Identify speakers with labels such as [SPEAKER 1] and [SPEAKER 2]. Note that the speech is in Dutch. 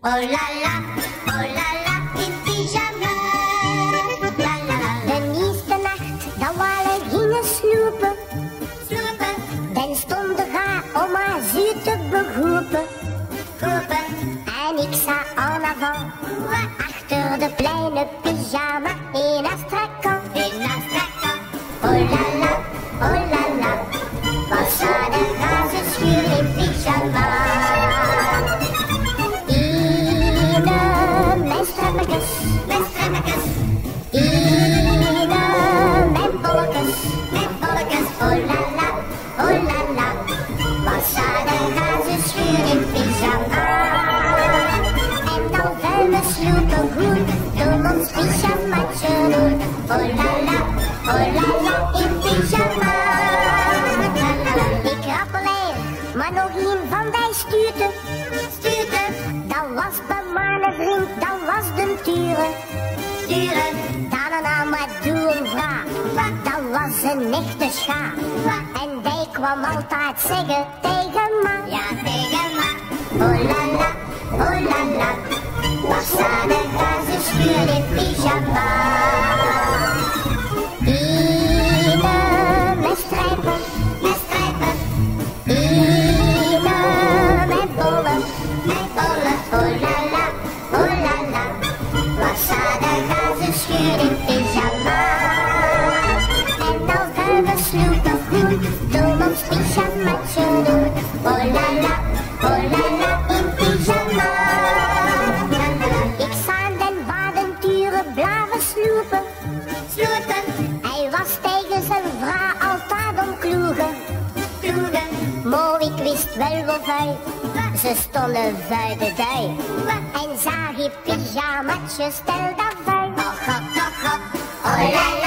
[SPEAKER 1] Oh la la, in pyjama. La la la. De eerste nacht dat we gingen sloepen. Dan stond de ga om haar zuur te begroepen. En ik zag aan avant, achter de kleine pyjama in Astrakhan. Oh la la, was aan de razenschuur in pyjama. Ine met stremmekes, Ine met bolletjes, oh la la, was aan de razenschuur in pyjama. En dan vuile sloepen groen, doen ons pyjamaatje doen. Oh la la, in pyjama. Ik rappeleer, maar nog een van die stuurte. Dat was bij mijn vriend, dat was de turen. Dan een aan mij doen vraag, dat was een echte schaar. En die kwam altijd zeggen tegen me. Ja, tegen me. Oh la la, was aan de razenschuur in pyjama. Ine met strijpen, Ine met bollen, oh la la, was aan de razenschuur in pyjama. En dan gaan we sloepen goed, doen ons pyjamaatje doen. Oh la la, in pyjama. Ik zag den Badenturen blijven sloepen. Hij was tegen zijn vrouw altijd omkloegen. Maar ik wist wel wat hij, ze stonden bij de dij. En zag je pyjamaatje, stel dat vuil. Oh la la.